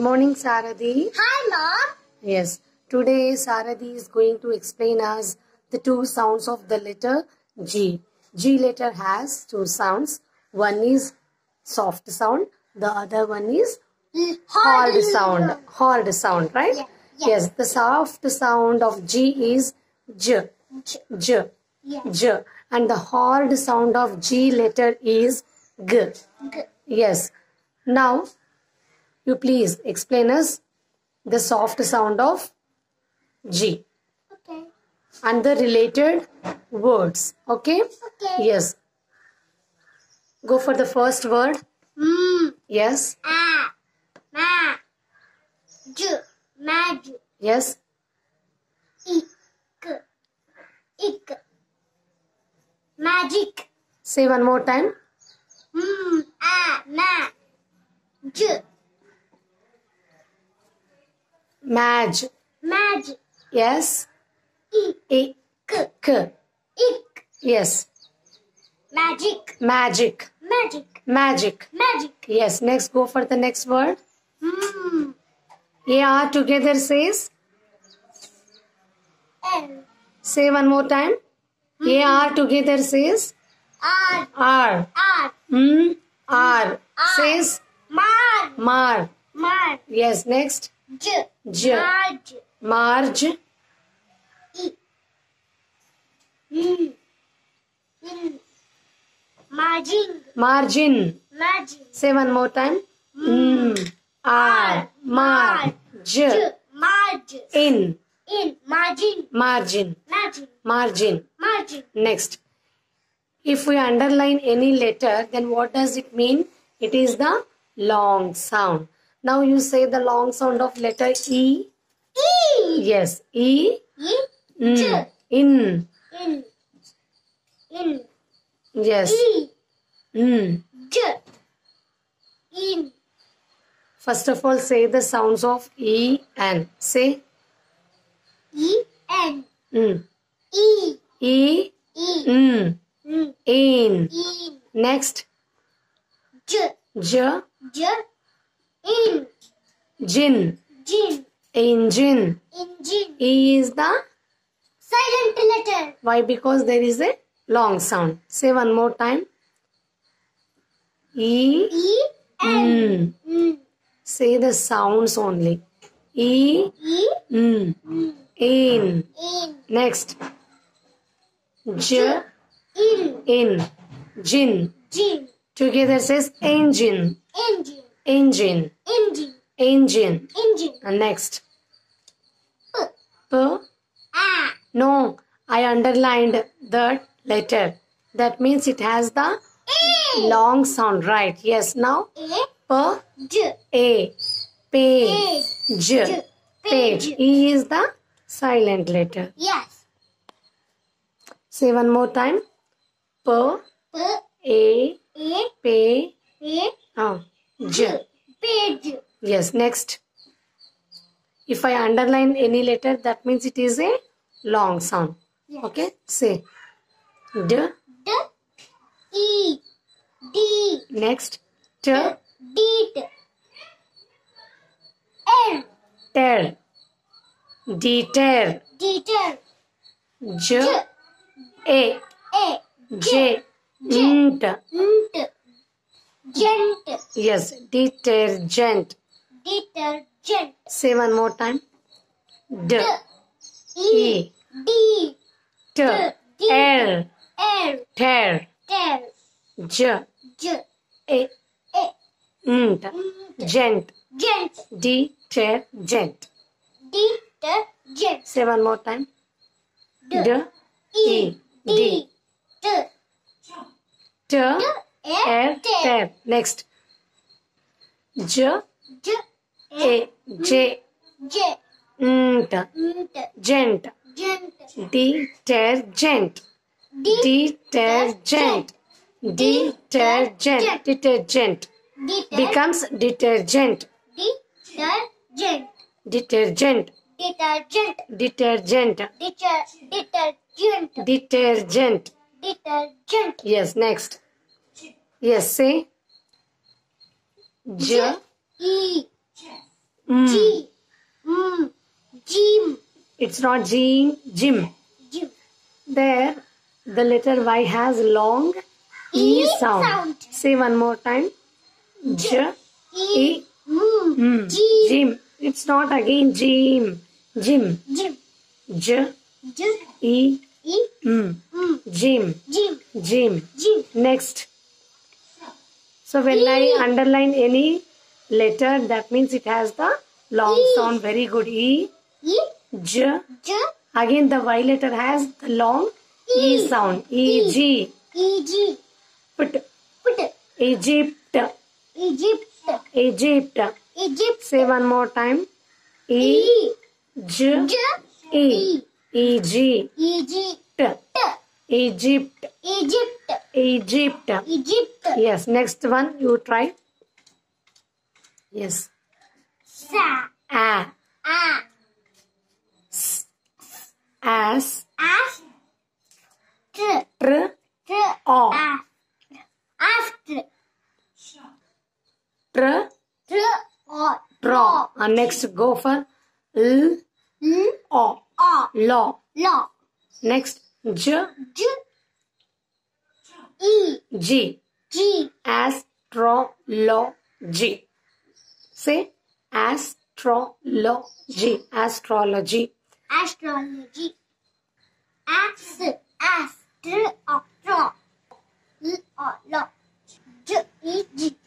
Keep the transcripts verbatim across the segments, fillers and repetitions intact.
morning, Sarathi. Hi, Mom. Yes, today Sarathi is going to explain us the two sounds of the letter G. G letter has two sounds. One is soft sound, the other one is hard, hard sound. Hard sound, right? Yeah, yeah. Yes, the soft sound of G is J. J. J. Yeah. J. And the hard sound of G letter is G. G. Yes. Now, you please explain us the soft sound of G. Okay. And the related words. Okay? Okay. Yes. Go for the first word. Mm. Yes. A. Ma. J. Mag. Yes. Ik. Ik. Magic. Say one more time. Mm. A. Ma. J. Maj. Magic. Yes. Ik. Ik. K. Ik. Yes. Magic. Magic. Magic. Magic. Magic. Yes. Next, go for the next word. Mm. A R together says. L. Say one more time. A R together says. R. R. R. Mm. R. R. Says. Mar. Mar. Mar. Yes. Next. J. J. Marge. Marge. E. Mm. Mm. Margin. Margin. Margin. Say one more time. Mm. R. Mar. J. J. Marge. In. In. Margin. Margin. Margin. Margin. Margin. Next. If we underline any letter, then what does it mean? It is the long sound. Now you say the long sound of letter E. E. Yes. E. E. Mm. J. In. In. In. Yes. E. Mm. J. In. First of all, say the sounds of E and say. E. N. Mm. E. E. E. Mm. Mm. In. In. Next. J. J. J. In. Jin. Jin. Engine. Engine. E is the. Silent letter. Why? Because there is a long sound. Say one more time. E. E. N. Mm. Mm. Say the sounds only. E. E. Mm. Mm. In. In. Next. J. In. In. Jin. Jin. Together says engine. Engine. Engine. Engine. Engine. Engine. And next. P. P. A. No, I underlined the letter. That means it has the A. long sound, right? Yes. Now A. P. J. A. Page. J. J. Page. E is the silent letter. Yes. Say one more time. P. P. A. A. P. A. Oh, J. Page. Yes. Next. If I underline any letter, that means it is a long sound. Yes. Okay. Say. D. D. E. D. Next. T. Deet. L. Ter. Deter. Deter. J. A. A. J. J. Nt. Nt. Gent. Yes. Detergent. Detergent. Say one more time. D. D. E. D. T. L. L. Ter. Ter. J. J. A. A. Nt. Nt. Gent. Gent. Detergent. Detergent. Say one more time. D. D. E. D. T. T. L. L. Ter. Next. J. J. A. J. J. Nt. Nt. Gent. Gent. Detergent. Detergent. Detergent. Detergent. Becomes detergent. Detergent. Detergent. Detergent. Detergent. Detergent. Detergent. Detergent. Yes, next. Yes, say. J. E. Mm. G. Mm. Gym. It's not G, gym. Gym. There, the letter Y has long E, E sound. sound. Say one more time. J, E. E, Mm. mm. G. Gym. It's not again gym. Gym. Gym. J, J. E, E. mm. Mm. Gym. Gym. Gym. Gym. Next. So when E. I underline any letter, that means it has the long E. sound. Very good. E, E. J. J. Again the Y letter has the long E, E. sound. E, E. G. E. G. Put. Put. Egypt. Egypt. Egypt. Egypt. Say one more time. E, E. J, J. E. E, G. E. G. T. T. Egypt. Egypt. Egypt. Egypt. Yes. Next one. You try. Yes. Sa. A. A. As. As. T. Tr. T. O. A. After. Tr. Tr. O. Draw. And next go for L. L. O. O. Law. Law. Next J. J. E. G. G. Astrology. Say astrology. Astrology. Astrology. As. As. Tr. O. Tr. L. O. Lo. J. E. G.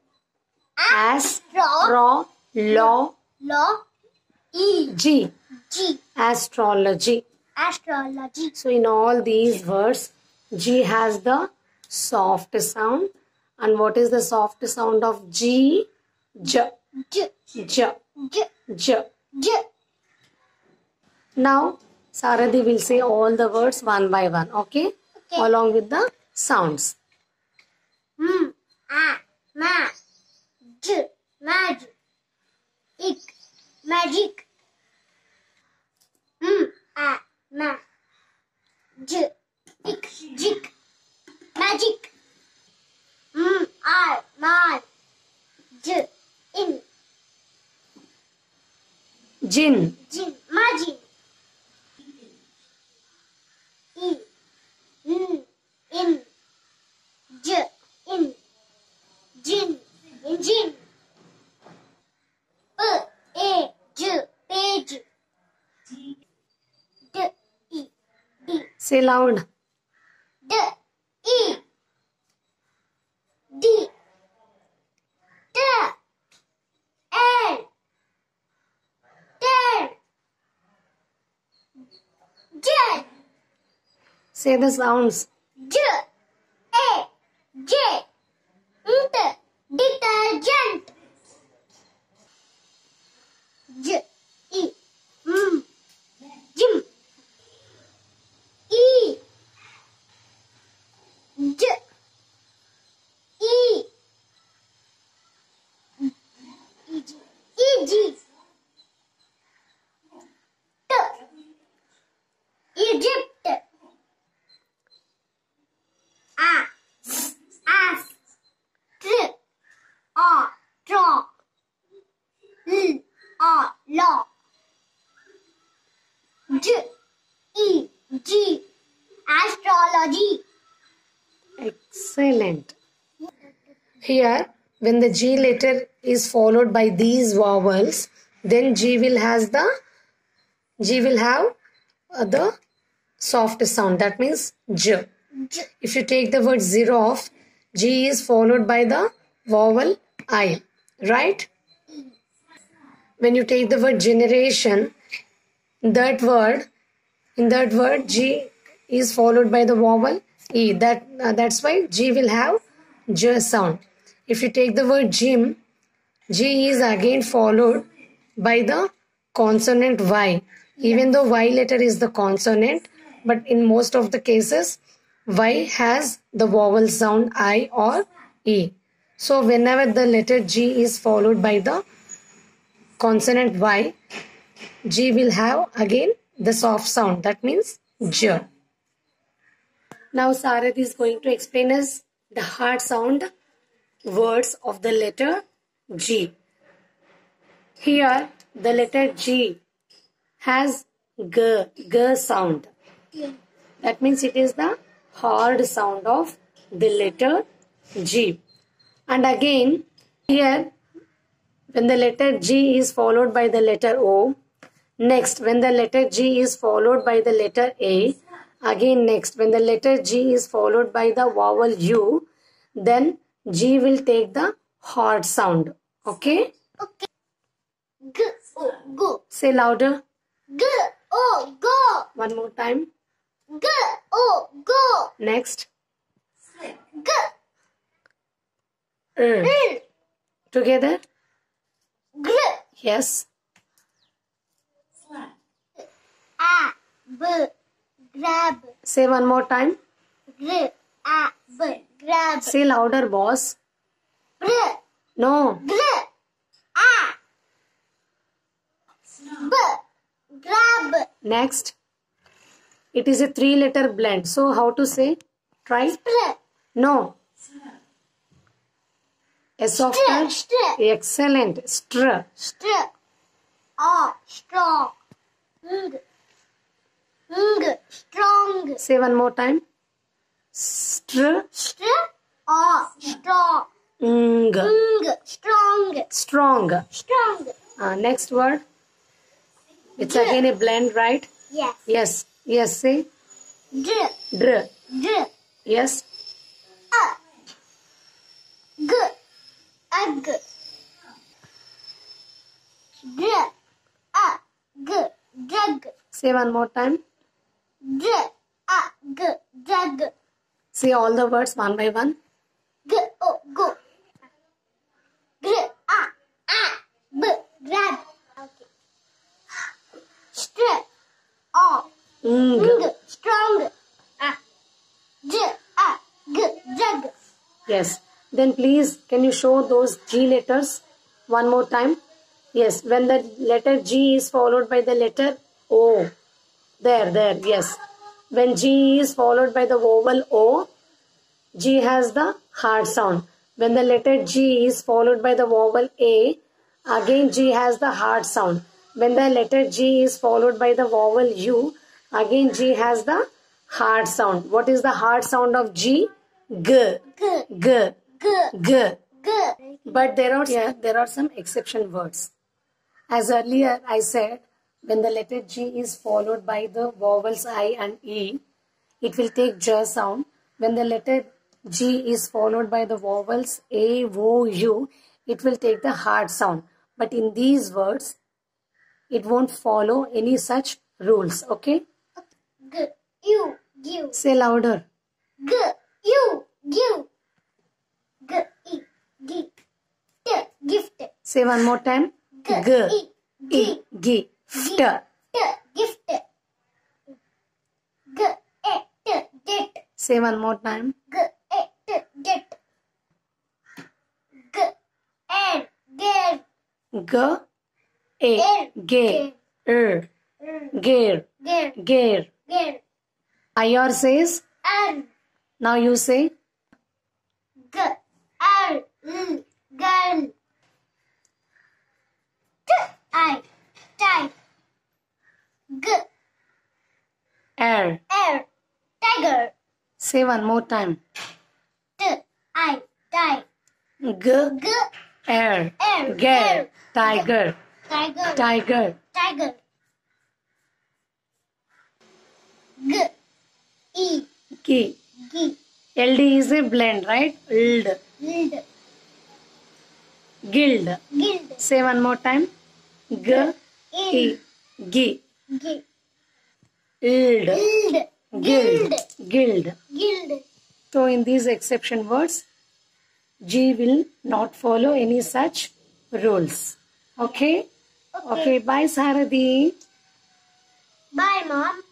Astro. Astrology. Lo. E. G. Astrology. Astrology. So in all these words, G has the soft sound. And what is the soft sound of G? J. J. J. J. J. J. Now, Sarathi will say all the words one by one, okay? Okay. Along with the sounds. M. A. Ma. J. Mag. Ik. Magic. M. A. Ma. J. Ik. Jik. Magic. M. I. Ma. J. In. Jinn. Jin. Majin. E. N. In. J. In. Jin. Engine. P. A. J. Page. D. E. D. Say loud. D. E. D. T. L. Ten. J. Say the sounds. J. A. J. Nt. Detergent. J. E. M. Gym. E. J. E. E. G. E. G. T. Egypt. A. As. Tr. O. Draw. L. O. Law. J. E. G. Astrology. Excellent. Here, when the G letter is followed by these vowels, then G will has the G will have uh, the soft sound. That means J. J. If you take the word zero off, G is followed by the vowel I. Right? When you take the word generation, that word in that word G is followed by the vowel E. That uh, that's why G will have J sound. If you take the word gym, G is again followed by the consonant Y. Even though Y letter is the consonant, but in most of the cases, Y has the vowel sound I or E. So whenever the letter G is followed by the consonant Y, G will have again the soft sound. That means J. Now Sarathi is going to explain us the hard sound words of the letter G. Here, the letter G has G, G sound. Yeah. That means it is the hard sound of the letter G. And again, here, when the letter G is followed by the letter O, next, when the letter G is followed by the letter A, again next, when the letter G is followed by the vowel U, then G will take the hard sound. Okay? Okay. G, O, go. Say louder. G, O, go. One more time. G, O, go. Next. G, R. L. Together. G, Yes. A, B, grab. Say one more time. G, A, B, grab. Say louder, boss. Br, No. Gr, A, B, grab. Next. It is a three-letter blend. So how to say? Try. Str, No. A softer. str, Excellent. Str. str, A, strong. Ng, ng, strong. Say one more time. Str. Str, A, strong. Ng. Ng, strong. Strong. Strong. Uh, next word. It's Dr. again a blend, right? Yes. Yes. Yes. Say. Dr, Dr. dr, Yes. A, G, ag. Dr, A, G, drug. Say one more time. Dr, A, G, drug. Say all the words one by one. G, O, go. Gr, A, A, B, grab. Okay. Str, A, Ng. ng, strong. A, J, A, G, drug. Yes. Then please, can you show those G letters one more time? Yes. When the letter G is followed by the letter O. There, there. Yes. When G is followed by the vowel O, G has the hard sound. When the letter G is followed by the vowel A, again G has the hard sound. When the letter G is followed by the vowel U, again G has the hard sound. What is the hard sound of G? G. G, G. G, G. G. But there are yeah, there are some exception words. As earlier I said, when the letter G is followed by the vowels I and E, it will take J sound. When the letter G is followed by the vowels A, O, U, it will take the hard sound. But in these words, it won't follow any such rules. Okay? G, U, give. Say louder. G, U, give. G, E, G. T, gift. Say one more time. G, G. E, E. G. G. T, Ft. gift. G, E, T, get. Say one more time. G, E, T, get. G, N, get. G. A. Ge. Er. Ger. Get, Ger. get. Ayar says. N, Now you say. G, L, L, girl. T, I, tie. G, Er. L, tiger. Say one more time. T, I, tie. G. G, Er. L, Ger. Tiger. tiger. Tiger. Tiger. G, E, G. G, L D is a blend, right? Ld. Guild, Guild. Guild, Say one more time. G. E. G. G, Ld. Guild, Guild. Guild. Guild. So in these exception words, G will not follow any such rules. Okay? Okay. Okay. Bye, Sarathi. Bye, Mom.